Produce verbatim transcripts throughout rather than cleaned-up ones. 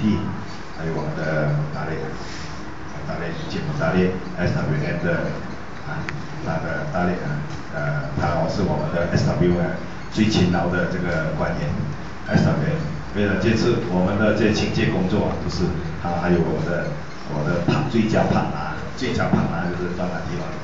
D， 还有我们的大列大列节目大列 S W M 的啊，他的大列啊，呃，他是我们的 S W 啊最勤劳的这个官员 S W M。为了这次我们的这清洁工作啊，都是他还有我们的我的part最佳partner，最佳partner就是放哪地方？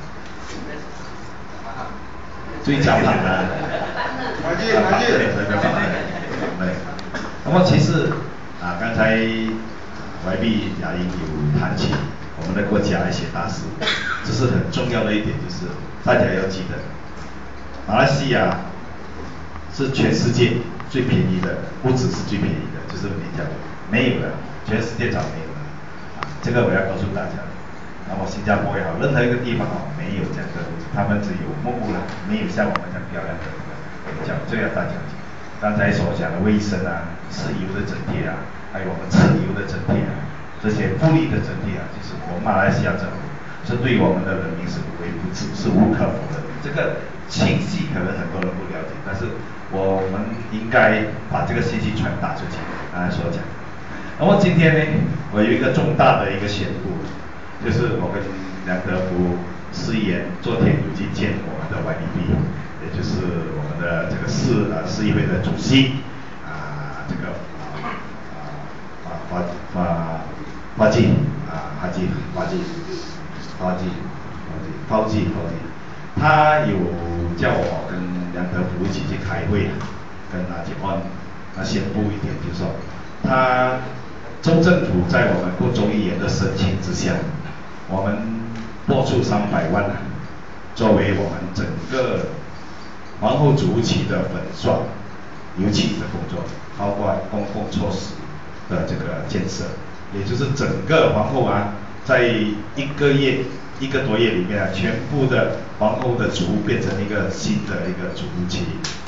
最佳partner，环境环境，对。那么其实啊，刚才Y B 亚英有谈起我们的国家一些大事，这是很重要的一点，就是大家要记得，马来西亚是全世界最便宜的，不只是最便宜的，就是没讲没有的，全世界找没有的，啊，这个我要告诉大家。那么新加坡也好，任何一个地方哦，没有这样的，他们只有木屋啦，没有像我们这样漂亮的讲，这个要大家记。刚才所讲的卫生啊、石油的整贴啊，还有我们吃油的整贴啊，这些福利的整贴啊，就是我们马来西亚政府是对我们的人民是无微不至，是无可否认的。这个信息可能很多人不了解，但是我们应该把这个信息传达出去。刚才所讲，那么今天呢，我有一个重大的一个宣布。就是我跟梁德福市议员昨天有去见我们的 Y D B， 也就是我们的这个市呃市议会的主席啊，这个啊啊花花花季啊花季花季花季花季花季，他有叫我跟梁德福一起去开会，跟阿杰安他宣布一点，就是说他州政府在我们各州议员的申请之下。我们拨出三百万，作为我们整个皇后竹期的粉刷、油漆的工作，包括公共措施的这个建设，也就是整个皇后啊，在一个月、一个多月里面啊，全部的皇后的竹变成一个新的一个竹期。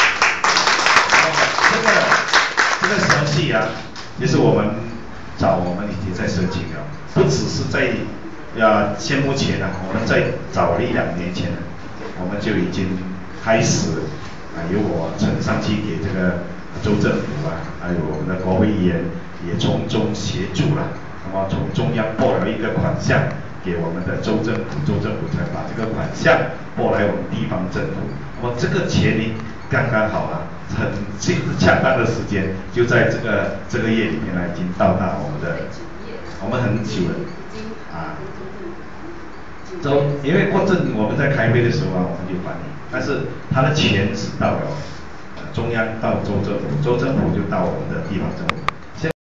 这个这个详细啊，也是我们找我们已经在申请了，不只是在。呀，现目前呢、啊，我们在早一两年前，我们就已经开始啊，由我呈上去给这个州政府啊，还有我们的国会议员也从中协助了。那么从中央拨了一个款项给我们的州政府，州政府才把这个款项拨来我们地方政府。那么这个钱呢，刚刚好啊，很恰当的时间，就在这个这个月里面呢，已经到达我们的，我们很久了啊。州，因为过阵我们在开会的时候啊，我们就反映，但是他的钱是到了、呃、中央到州政府，州政府就到我们的地方政府，